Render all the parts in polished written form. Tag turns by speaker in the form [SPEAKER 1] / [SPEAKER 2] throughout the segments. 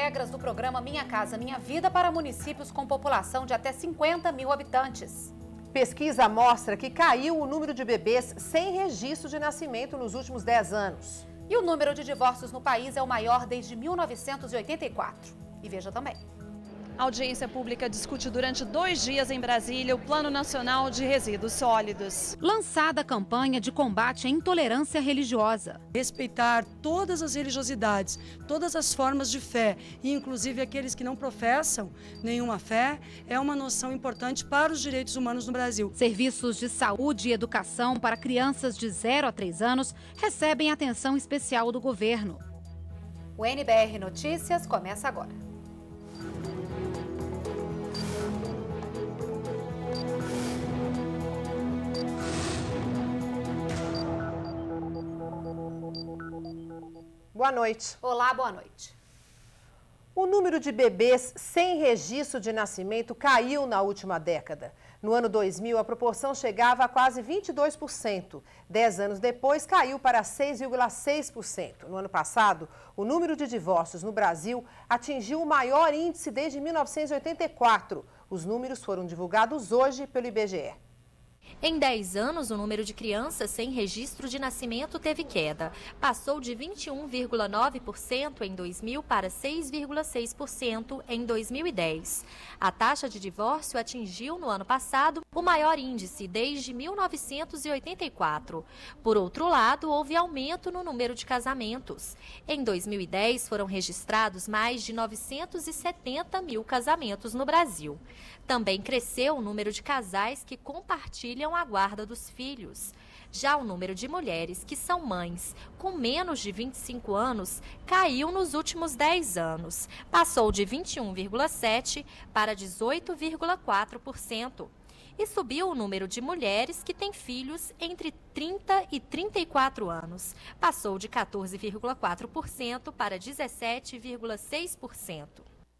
[SPEAKER 1] regras do programa Minha Casa Minha Vida para municípios com população de até 50 mil habitantes.
[SPEAKER 2] Pesquisa mostra que caiu o número de bebês sem registro de nascimento nos últimos 10 anos.
[SPEAKER 1] E o número de divórcios no país é o maior desde 1984. E veja também.
[SPEAKER 3] A audiência pública discute durante 2 dias em Brasília o Plano Nacional de Resíduos Sólidos.
[SPEAKER 1] Lançada a campanha de combate à intolerância religiosa.
[SPEAKER 4] Respeitar todas as religiosidades, todas as formas de fé, e inclusive aqueles que não professam nenhuma fé, é uma noção importante para os direitos humanos no Brasil.
[SPEAKER 1] Serviços de saúde e educação para crianças de 0 a 3 anos recebem atenção especial do governo. O NBR Notícias começa agora.
[SPEAKER 2] Boa noite.
[SPEAKER 1] Olá, boa noite.
[SPEAKER 2] O número de bebês sem registro de nascimento caiu na última década. No ano 2000, a proporção chegava a quase 22%. 10 anos depois, caiu para 6,6%. No ano passado, o número de divórcios no Brasil atingiu o maior índice desde 1984. Os números foram divulgados hoje pelo IBGE.
[SPEAKER 5] Em 10 anos, o número de crianças sem registro de nascimento teve queda. Passou de 21,9% em 2000 para 6,6% em 2010. A taxa de divórcio atingiu, no ano passado, o maior índice desde 1984. Por outro lado, houve aumento no número de casamentos. Em 2010, foram registrados mais de 970 mil casamentos no Brasil. Também cresceu o número de casais que compartilham a guarda dos filhos. Já o número de mulheres que são mães com menos de 25 anos caiu nos últimos 10 anos. Passou de 21,7% para 18,4%. E subiu o número de mulheres que têm filhos entre 30 e 34 anos. Passou de 14,4% para 17,6%.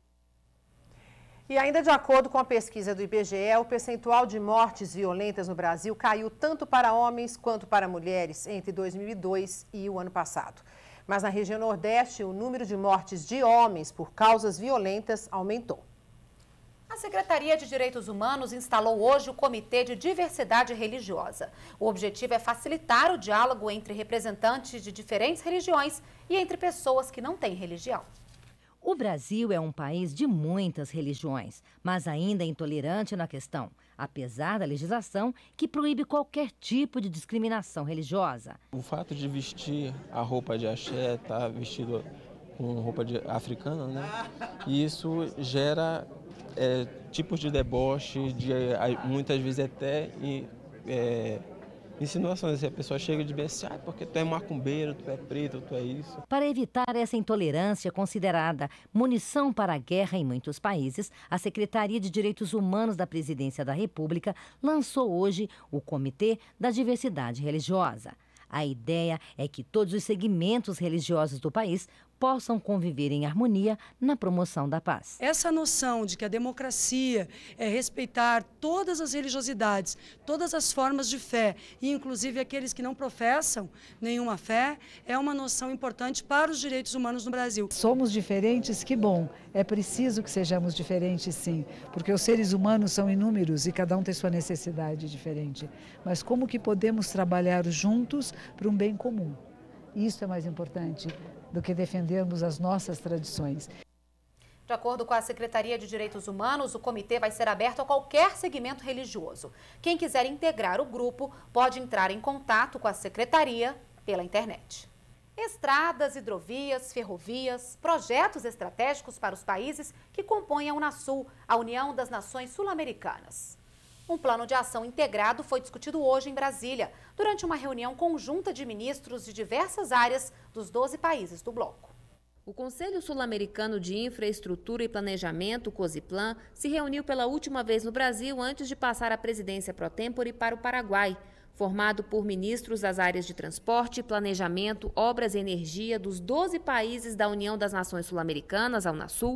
[SPEAKER 2] E ainda de acordo com a pesquisa do IBGE, o percentual de mortes violentas no Brasil caiu tanto para homens quanto para mulheres entre 2002 e o ano passado. Mas na região Nordeste, o número de mortes de homens por causas violentas aumentou.
[SPEAKER 1] A Secretaria de Direitos Humanos instalou hoje o Comitê de Diversidade Religiosa. O objetivo é facilitar o diálogo entre representantes de diferentes religiões e entre pessoas que não têm religião.
[SPEAKER 6] O Brasil é um país de muitas religiões, mas ainda é intolerante na questão, apesar da legislação que proíbe qualquer tipo de discriminação religiosa.
[SPEAKER 7] O fato de vestir a roupa de axé, estar vestido com roupa africana, né? E isso gera tipos de deboche, muitas vezes até insinuações. A pessoa chega de assim, porque tu é macumbeiro, tu é preto, tu é isso.
[SPEAKER 6] Para evitar essa intolerância considerada munição para a guerra em muitos países, a Secretaria de Direitos Humanos da Presidência da República lançou hoje o Comitê da Diversidade Religiosa. A ideia é que todos os segmentos religiosos do país possam conviver em harmonia na promoção da paz.
[SPEAKER 4] Essa noção de que a democracia é respeitar todas as religiosidades, todas as formas de fé, e inclusive aqueles que não professam nenhuma fé, é uma noção importante para os direitos humanos no Brasil.
[SPEAKER 8] Somos diferentes, que bom. É preciso que sejamos diferentes, sim, porque os seres humanos são inúmeros e cada um tem sua necessidade diferente. Mas como que podemos trabalhar juntos para um bem comum? Isso é mais importante do que defendermos as nossas tradições.
[SPEAKER 1] De acordo com a Secretaria de Direitos Humanos, o comitê vai ser aberto a qualquer segmento religioso. Quem quiser integrar o grupo pode entrar em contato com a Secretaria pela internet. Estradas, hidrovias, ferrovias, projetos estratégicos para os países que compõem a Unasul, a União das Nações Sul-Americanas. Um plano de ação integrado foi discutido hoje em Brasília, durante uma reunião conjunta de ministros de diversas áreas dos 12 países do bloco.
[SPEAKER 9] O Conselho Sul-Americano de Infraestrutura e Planejamento, COSIPLAN, se reuniu pela última vez no Brasil antes de passar a presidência pro tempore para o Paraguai. Formado por ministros das áreas de transporte, planejamento, obras e energia dos 12 países da União das Nações Sul-Americanas, a Unasul,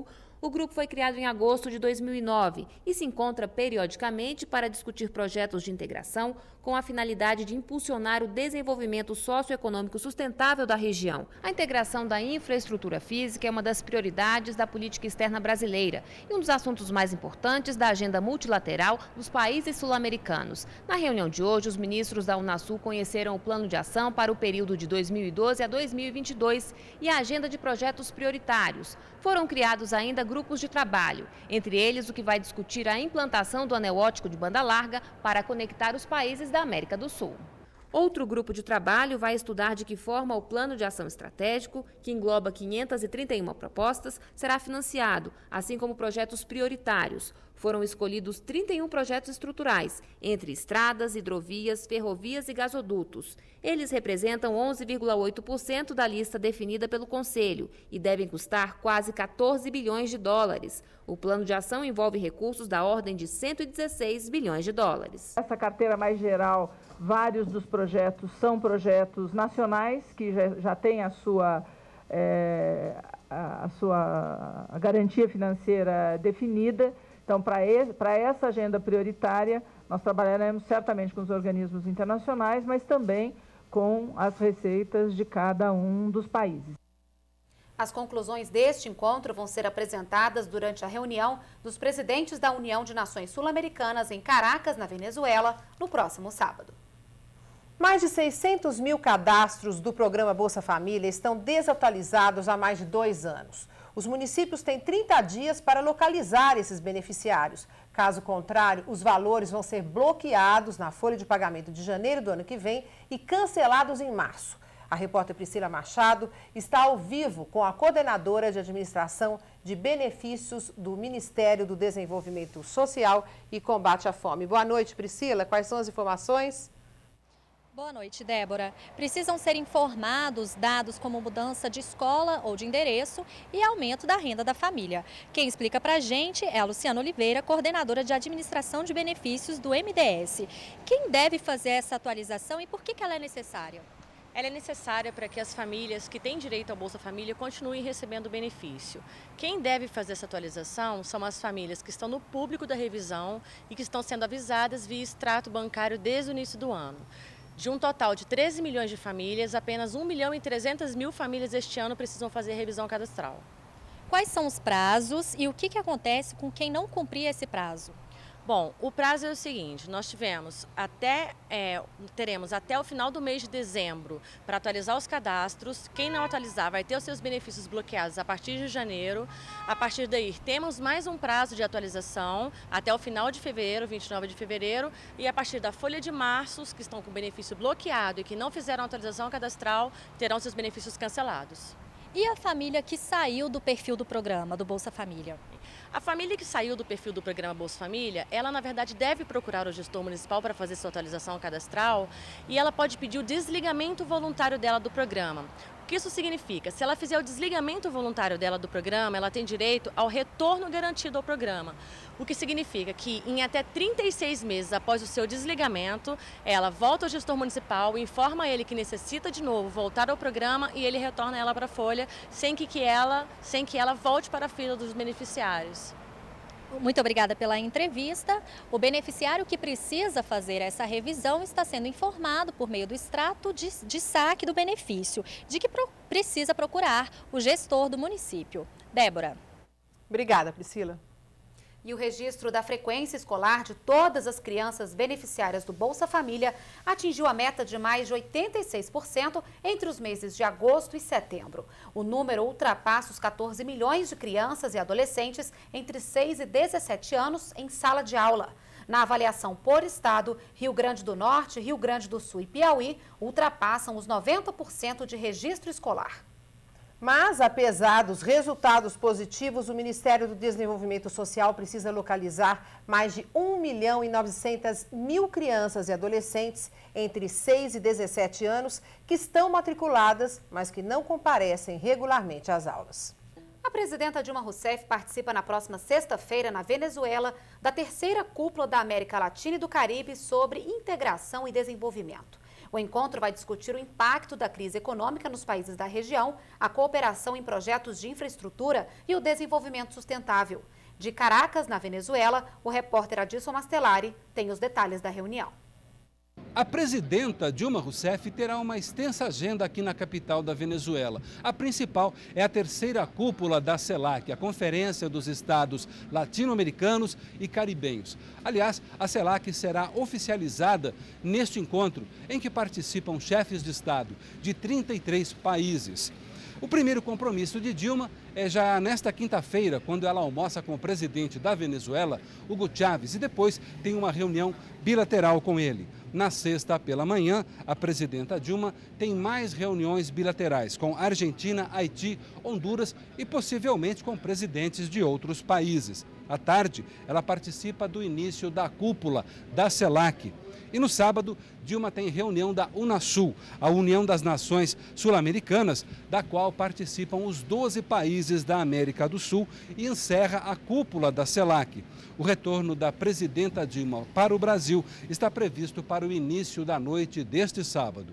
[SPEAKER 9] O grupo foi criado em agosto de 2009 e se encontra periodicamente para discutir projetos de integração com a finalidade de impulsionar o desenvolvimento socioeconômico sustentável da região. A integração da infraestrutura física é uma das prioridades da política externa brasileira e um dos assuntos mais importantes da agenda multilateral dos países sul-americanos. Na reunião de hoje, os ministros da Unasul conheceram o plano de ação para o período de 2012 a 2022 e a agenda de projetos prioritários. Foram criados ainda grupos de trabalho, entre eles o que vai discutir a implantação do anel óptico de banda larga para conectar os países da América do Sul. Outro grupo de trabalho vai estudar de que forma o plano de ação estratégico, que engloba 531 propostas, será financiado, assim como projetos prioritários. Foram escolhidos 31 projetos estruturais, entre estradas, hidrovias, ferrovias e gasodutos. Eles representam 11,8% da lista definida pelo Conselho e devem custar quase 14 bilhões de dólares. O plano de ação envolve recursos da ordem de 116 bilhões de dólares.
[SPEAKER 10] Essa carteira mais geral, vários dos projetos são projetos nacionais que já têm a sua garantia financeira definida. Então, para essa agenda prioritária, nós trabalharemos certamente com os organismos internacionais, mas também com as receitas de cada um dos países.
[SPEAKER 1] As conclusões deste encontro vão ser apresentadas durante a reunião dos presidentes da União de Nações Sul-Americanas em Caracas, na Venezuela, no próximo sábado.
[SPEAKER 2] Mais de 600 mil cadastros do programa Bolsa Família estão desatualizados há mais de 2 anos. Os municípios têm 30 dias para localizar esses beneficiários. Caso contrário, os valores vão ser bloqueados na folha de pagamento de janeiro do ano que vem e cancelados em março. A repórter Priscila Machado está ao vivo com a coordenadora de administração de benefícios do Ministério do Desenvolvimento Social e Combate à Fome. Boa noite, Priscila. Quais são as informações?
[SPEAKER 11] Boa noite, Débora. Precisam ser informados dados como mudança de escola ou de endereço e aumento da renda da família. Quem explica pra gente é a Luciana Oliveira, coordenadora de administração de benefícios do MDS. Quem deve fazer essa atualização e por que ela é necessária?
[SPEAKER 12] Ela é necessária para que as famílias que têm direito ao Bolsa Família continuem recebendo o benefício. Quem deve fazer essa atualização são as famílias que estão no público da revisão e que estão sendo avisadas via extrato bancário desde o início do ano. De um total de 13 milhões de famílias, apenas 1.300.000 famílias este ano precisam fazer revisão cadastral.
[SPEAKER 11] Quais são os prazos e o que acontece com quem não cumprir esse prazo?
[SPEAKER 12] Bom, o prazo é o seguinte, nós teremos até o final do mês de dezembro para atualizar os cadastros. Quem não atualizar vai ter os seus benefícios bloqueados a partir de janeiro. A partir daí, temos mais um prazo de atualização até o final de fevereiro, 29 de fevereiro. E a partir da folha de março, os que estão com o benefício bloqueado e que não fizeram atualização cadastral, terão seus benefícios cancelados.
[SPEAKER 11] E a família que saiu do perfil do programa, do Bolsa Família?
[SPEAKER 12] A família que saiu do perfil do programa Bolsa Família, ela na verdade deve procurar o gestor municipal para fazer sua atualização cadastral e ela pode pedir o desligamento voluntário dela do programa. O que isso significa? Se ela fizer o desligamento voluntário dela do programa, ela tem direito ao retorno garantido ao programa. O que significa que em até 36 meses após o seu desligamento, ela volta ao gestor municipal, informa a ele que necessita de novo voltar ao programa e ele retorna ela para a folha sem que ela volte para a fila dos beneficiários.
[SPEAKER 11] Muito obrigada pela entrevista. O beneficiário que precisa fazer essa revisão está sendo informado por meio do extrato de saque do benefício, de que precisa procurar o gestor do município. Débora.
[SPEAKER 2] Obrigada, Priscila.
[SPEAKER 1] E o registro da frequência escolar de todas as crianças beneficiárias do Bolsa Família atingiu a meta de mais de 86% entre os meses de agosto e setembro. O número ultrapassa os 14 milhões de crianças e adolescentes entre 6 e 17 anos em sala de aula. Na avaliação por estado, Rio Grande do Norte, Rio Grande do Sul e Piauí ultrapassam os 90% de registro escolar.
[SPEAKER 2] Mas, apesar dos resultados positivos, o Ministério do Desenvolvimento Social precisa localizar mais de 1.900.000 crianças e adolescentes entre 6 e 17 anos que estão matriculadas, mas que não comparecem regularmente às aulas.
[SPEAKER 1] A presidenta Dilma Rousseff participa na próxima sexta-feira, na Venezuela, da terceira cúpula da América Latina e do Caribe sobre integração e desenvolvimento. O encontro vai discutir o impacto da crise econômica nos países da região, a cooperação em projetos de infraestrutura e o desenvolvimento sustentável. De Caracas, na Venezuela, o repórter Adilson Mastelari tem os detalhes da reunião.
[SPEAKER 13] A presidenta Dilma Rousseff terá uma extensa agenda aqui na capital da Venezuela. A principal é a terceira cúpula da CELAC, a Conferência dos Estados Latino-Americanos e Caribenhos. Aliás, a CELAC será oficializada neste encontro, em que participam chefes de Estado de 33 países. O primeiro compromisso de Dilma é já nesta quinta-feira, quando ela almoça com o presidente da Venezuela, Hugo Chávez, e depois tem uma reunião bilateral com ele. Na sexta, pela manhã, a presidenta Dilma tem mais reuniões bilaterais com Argentina, Haiti, Honduras e possivelmente com presidentes de outros países. À tarde, ela participa do início da cúpula da CELAC. E no sábado, Dilma tem reunião da Unasul, a União das Nações Sul-Americanas, da qual participam os 12 países da América do Sul, e encerra a cúpula da CELAC. O retorno da presidenta Dilma para o Brasil está previsto para o início da noite deste sábado.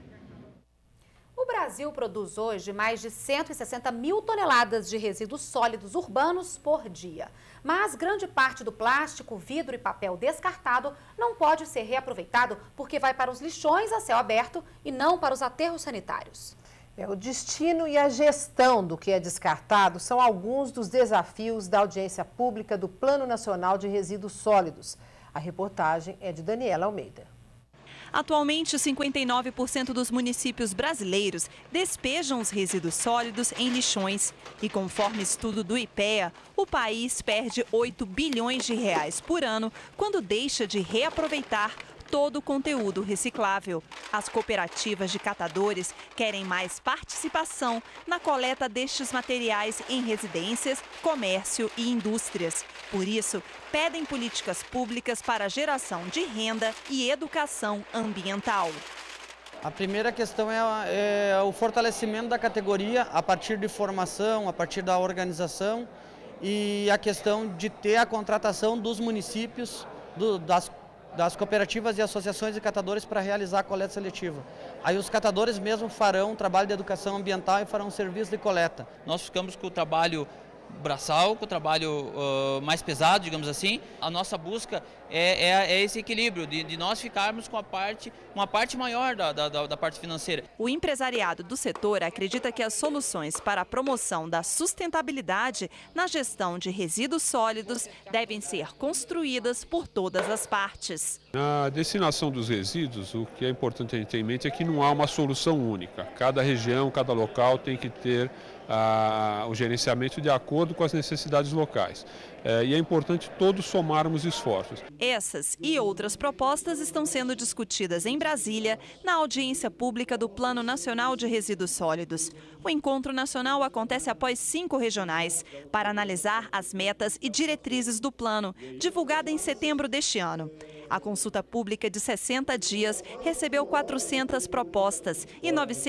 [SPEAKER 1] O Brasil produz hoje mais de 160 mil toneladas de resíduos sólidos urbanos por dia. Mas grande parte do plástico, vidro e papel descartado não pode ser reaproveitado porque vai para os lixões a céu aberto e não para os aterros sanitários.
[SPEAKER 2] O destino e a gestão do que é descartado são alguns dos desafios da audiência pública do Plano Nacional de Resíduos Sólidos. A reportagem é de Daniela Almeida.
[SPEAKER 14] Atualmente, 59% dos municípios brasileiros despejam os resíduos sólidos em lixões. E conforme estudo do IPEA, o país perde 8 bilhões de reais por ano quando deixa de reaproveitar todo o conteúdo reciclável. As cooperativas de catadores querem mais participação na coleta destes materiais em residências, comércio e indústrias. Por isso, pedem políticas públicas para a geração de renda e educação ambiental.
[SPEAKER 15] A primeira questão é o fortalecimento da categoria a partir de formação, a partir da organização, e a questão de ter a contratação dos municípios, das cooperativas e associações de catadores para realizar a coleta seletiva. Aí os catadores mesmo farão um trabalho de educação ambiental e farão um serviço de coleta.
[SPEAKER 16] Nós ficamos com o trabalho braçal, com o trabalho mais pesado, digamos assim. A nossa busca é esse equilíbrio de nós ficarmos com uma parte maior da parte financeira.
[SPEAKER 14] O empresariado do setor acredita que as soluções para a promoção da sustentabilidade na gestão de resíduos sólidos devem ser construídas por todas as partes.
[SPEAKER 17] Na destinação dos resíduos, o que é importante a gente ter em mente é que não há uma solução única. Cada região, cada local tem que ter o gerenciamento de acordo com as necessidades locais. E é importante todos somarmos esforços.
[SPEAKER 14] Essas e outras propostas estão sendo discutidas em Brasília, na audiência pública do Plano Nacional de Resíduos Sólidos. O encontro nacional acontece após 5 regionais, para analisar as metas e diretrizes do plano, divulgada em setembro deste ano. A consulta pública de 60 dias recebeu 400 propostas e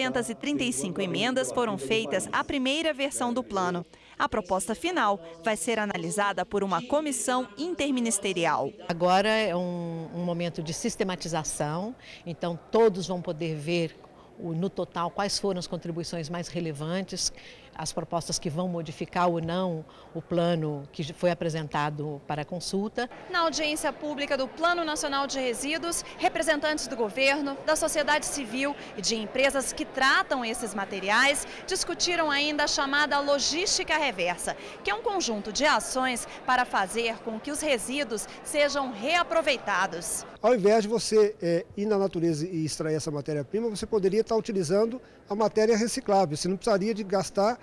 [SPEAKER 14] 935 emendas foram feitas à primeira versão do plano. A proposta final vai ser analisada por uma comissão interministerial.
[SPEAKER 18] Agora é um momento de sistematização, então todos vão poder ver no total quais foram as contribuições mais relevantes, as propostas que vão modificar ou não o plano que foi apresentado para consulta.
[SPEAKER 3] Na audiência pública do Plano Nacional de Resíduos, representantes do governo, da sociedade civil e de empresas que tratam esses materiais discutiram ainda a chamada logística reversa, que é um conjunto de ações para fazer com que os resíduos sejam reaproveitados.
[SPEAKER 19] Ao invés de você ir na natureza e extrair essa matéria-prima, você poderia estar utilizando a matéria reciclável. Você não precisaria de gastar,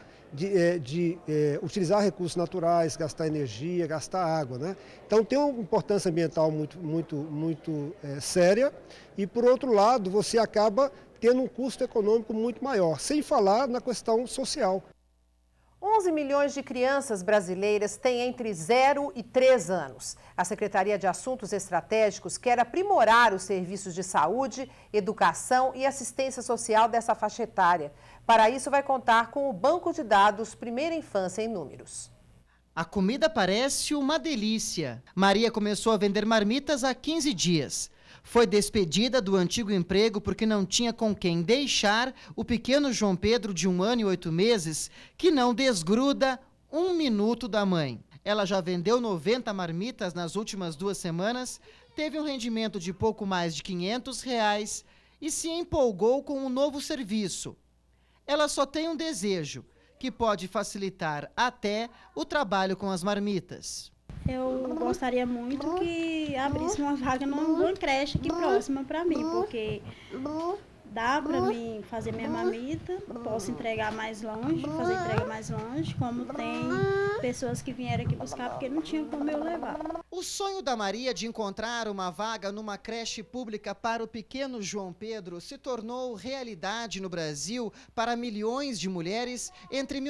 [SPEAKER 19] utilizar recursos naturais, gastar energia, gastar água, né? Então tem uma importância ambiental muito séria e, por outro lado, você acaba tendo um custo econômico muito maior, sem falar na questão social.
[SPEAKER 2] 11 milhões de crianças brasileiras têm entre 0 e 3 anos. A Secretaria de Assuntos Estratégicos quer aprimorar os serviços de saúde, educação e assistência social dessa faixa etária. Para isso, vai contar com o Banco de Dados Primeira Infância em Números.
[SPEAKER 20] A comida parece uma delícia. Maria começou a vender marmitas há 15 dias. Foi despedida do antigo emprego porque não tinha com quem deixar o pequeno João Pedro, de 1 ano e 8 meses, que não desgruda um minuto da mãe. Ela já vendeu 90 marmitas nas últimas 2 semanas, teve um rendimento de pouco mais de R$500 e se empolgou com um novo serviço. Ela só tem um desejo, que pode facilitar até o trabalho com as marmitas.
[SPEAKER 21] Eu gostaria muito que abrisse uma vaga numa creche aqui próxima para mim, porque dá para mim fazer minha marmita, posso entregar mais longe, fazer entrega mais longe, como tem pessoas que vieram aqui buscar porque não tinha como eu levar.
[SPEAKER 20] O sonho da Maria de encontrar uma vaga numa creche pública para o pequeno João Pedro se tornou realidade no Brasil para milhões de mulheres entre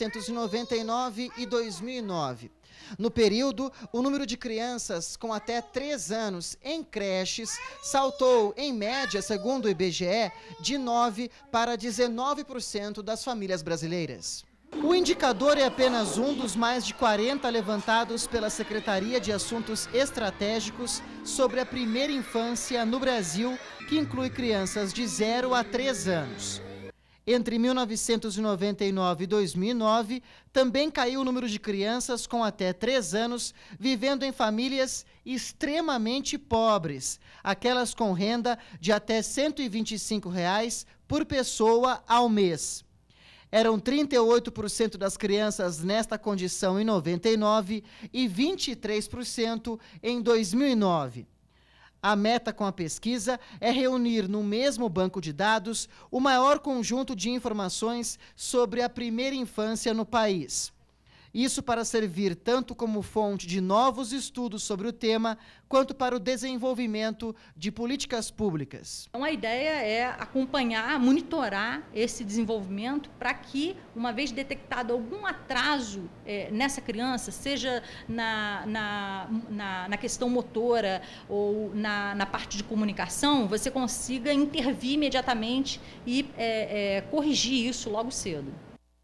[SPEAKER 20] 1999 e 2009. No período, o número de crianças com até 3 anos em creches saltou, em média, segundo o IBGE, de 9% para 19% das famílias brasileiras. O indicador é apenas um dos mais de 40 levantados pela Secretaria de Assuntos Estratégicos sobre a primeira infância no Brasil, que inclui crianças de 0 a 3 anos. Entre 1999 e 2009, também caiu o número de crianças com até 3 anos vivendo em famílias extremamente pobres, aquelas com renda de até R$ 125 por pessoa ao mês. Eram 38% das crianças nesta condição em 99 e 23% em 2009. A meta com a pesquisa é reunir no mesmo banco de dados o maior conjunto de informações sobre a primeira infância no país. Isso para servir tanto como fonte de novos estudos sobre o tema, quanto para o desenvolvimento de políticas públicas.
[SPEAKER 22] Então, a ideia é acompanhar, monitorar esse desenvolvimento para que, uma vez detectado algum atraso nessa criança, seja na questão motora ou na parte de comunicação, você consiga intervir imediatamente e corrigir isso logo cedo.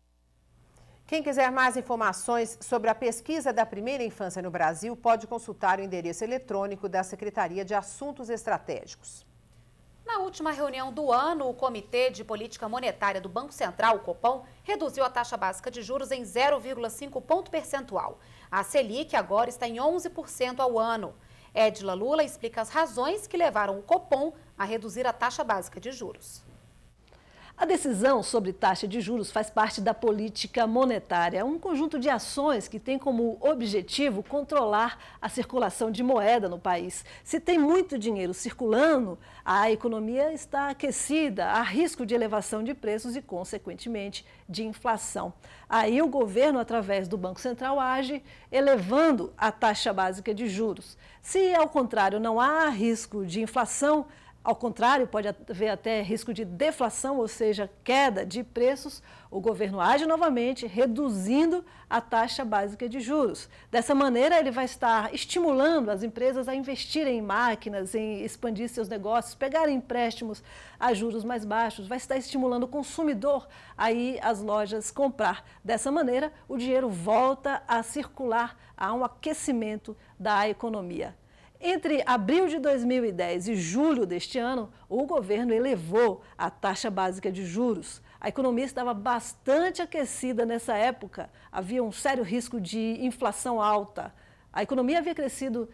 [SPEAKER 2] Quem quiser mais informações sobre a pesquisa da primeira infância no Brasil, pode consultar o endereço eletrônico da Secretaria de Assuntos Estratégicos.
[SPEAKER 1] Na última reunião do ano, o Comitê de Política Monetária do Banco Central, o Copom, reduziu a taxa básica de juros em 0,5 ponto percentual. A Selic agora está em 11% ao ano. Edila Lula explica as razões que levaram o Copom a reduzir a taxa básica de juros.
[SPEAKER 23] A decisão sobre taxa de juros faz parte da política monetária, um conjunto de ações que tem como objetivo controlar a circulação de moeda no país. Se tem muito dinheiro circulando, a economia está aquecida, há risco de elevação de preços e, consequentemente, de inflação. Aí o governo, através do Banco Central, age elevando a taxa básica de juros. Se, ao contrário, não há risco de inflação, ao contrário, pode haver até risco de deflação, ou seja, queda de preços, o governo age novamente, reduzindo a taxa básica de juros. Dessa maneira, ele vai estar estimulando as empresas a investirem em máquinas, em expandir seus negócios, pegarem empréstimos a juros mais baixos, vai estar estimulando o consumidor a ir às lojas comprar. Dessa maneira, o dinheiro volta a circular, há um aquecimento da economia. Entre abril de 2010 e julho deste ano, o governo elevou a taxa básica de juros. A economia estava bastante aquecida nessa época, havia um sério risco de inflação alta. A economia havia crescido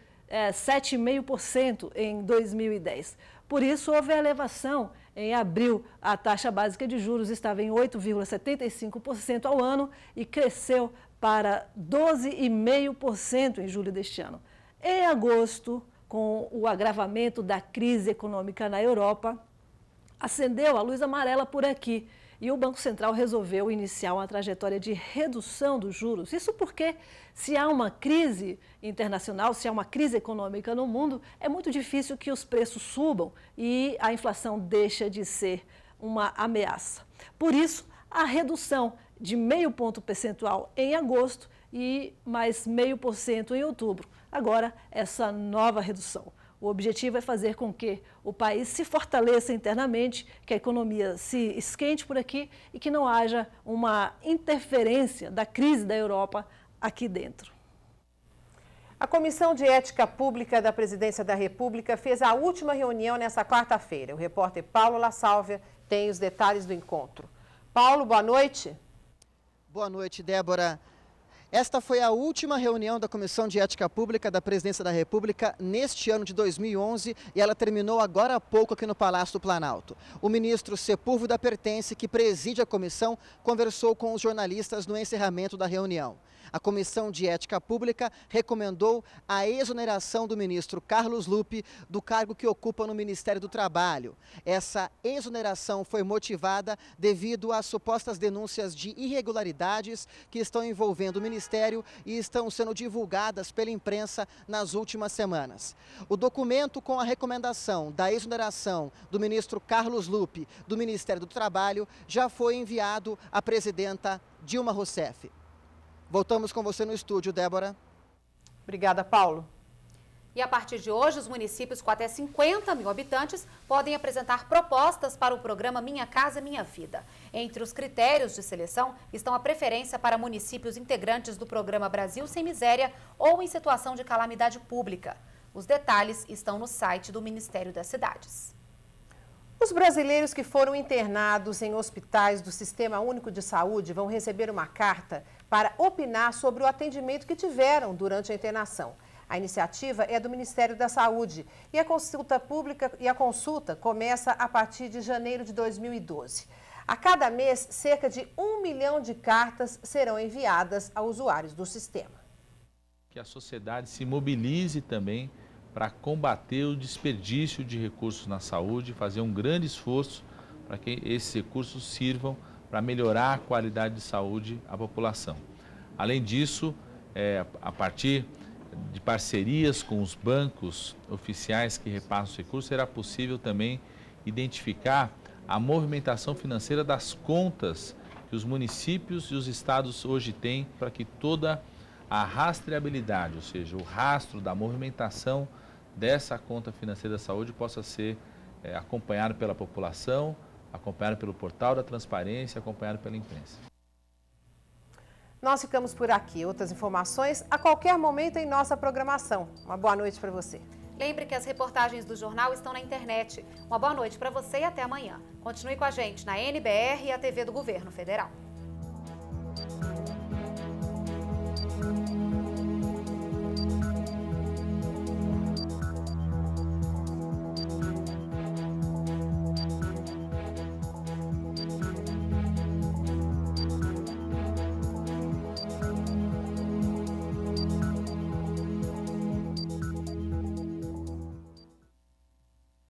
[SPEAKER 23] 7,5% em 2010. Por isso, houve a elevação. Em abril, a taxa básica de juros estava em 8,75% ao ano e cresceu para 12,5% em julho deste ano. Em agosto, com o agravamento da crise econômica na Europa, acendeu a luz amarela por aqui e o Banco Central resolveu iniciar uma trajetória de redução dos juros. Isso porque, se há uma crise internacional, se há uma crise econômica no mundo, é muito difícil que os preços subam e a inflação deixa de ser uma ameaça. Por isso, a redução de 0,5 ponto percentual em agosto e mais 0,5% em outubro. Agora, essa nova redução. O objetivo é fazer com que o país se fortaleça internamente, que a economia se esquente por aqui e que não haja uma interferência da crise da Europa aqui dentro.
[SPEAKER 2] A Comissão de Ética Pública da Presidência da República fez a última reunião nesta quarta-feira. O repórter Paulo La Sálvia tem os detalhes do encontro. Paulo, boa noite.
[SPEAKER 20] Boa noite, Débora. Esta foi a última reunião da Comissão de Ética Pública da Presidência da República neste ano de 2011 e ela terminou agora há pouco aqui no Palácio do Planalto. O ministro Sepúlveda Pertence, que preside a comissão, conversou com os jornalistas no encerramento da reunião. A Comissão de Ética Pública recomendou a exoneração do ministro Carlos Lupe do cargo que ocupa no Ministério do Trabalho. Essa exoneração foi motivada devido às supostas denúncias de irregularidades que estão envolvendo o Ministério e estão sendo divulgadas pela imprensa nas últimas semanas. O documento com a recomendação da exoneração do ministro Carlos Lupe do Ministério do Trabalho já foi enviado à presidenta Dilma Rousseff. Voltamos com você no estúdio, Débora.
[SPEAKER 2] Obrigada, Paulo.
[SPEAKER 1] E a partir de hoje, os municípios com até 50 mil habitantes podem apresentar propostas para o programa Minha Casa Minha Vida. Entre os critérios de seleção estão a preferência para municípios integrantes do programa Brasil Sem Miséria ou em situação de calamidade pública. Os detalhes estão no site do Ministério das Cidades.
[SPEAKER 2] Os brasileiros que foram internados em hospitais do Sistema Único de Saúde vão receber uma carta para opinar sobre o atendimento que tiveram durante a internação. A iniciativa é do Ministério da Saúde e a consulta começa a partir de janeiro de 2012. A cada mês, cerca de 1 milhão de cartas serão enviadas a usuários do sistema.
[SPEAKER 5] Que a sociedade se mobilize também para combater o desperdício de recursos na saúde, fazer um grande esforço para que esses recursos sirvam para melhorar a qualidade de saúde à população. Além disso, a partir de parcerias com os bancos oficiais que repassam os recursos, será possível também identificar a movimentação financeira das contas que os municípios e os estados hoje têm para que toda a rastreabilidade, ou seja, o rastro da movimentação dessa conta financeira da saúde possa ser acompanhado pela população, acompanhado pelo portal da transparência, acompanhado pela imprensa.
[SPEAKER 2] Nós ficamos por aqui. Outras informações a qualquer momento em nossa programação. Uma boa noite para você.
[SPEAKER 1] Lembre que as reportagens do jornal estão na internet. Uma boa noite para você e até amanhã. Continue com a gente na NBR e a TV do Governo Federal.